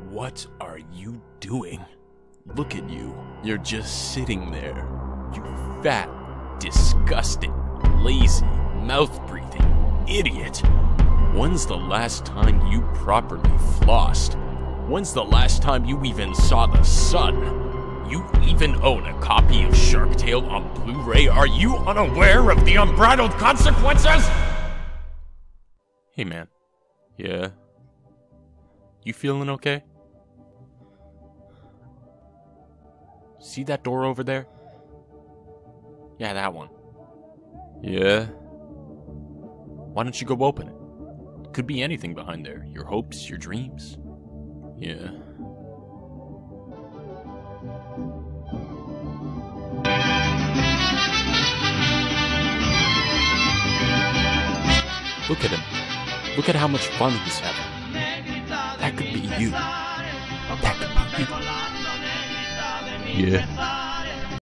What are you doing? Look at you. You're just sitting there. You fat, disgusting, lazy, mouth-breathing idiot. When's the last time you properly flossed? When's the last time you even saw the sun? You even own a copy of Shark Tale on Blu-ray? Are you unaware of the unbridled consequences? Hey man. Yeah? You feeling okay? See that door over there? Yeah, that one. Yeah? Why don't you go open it? Could be anything behind there. Your hopes, your dreams. Yeah. Look at him. Look at how much fun he's having. That could be you. That could be you. Yeah.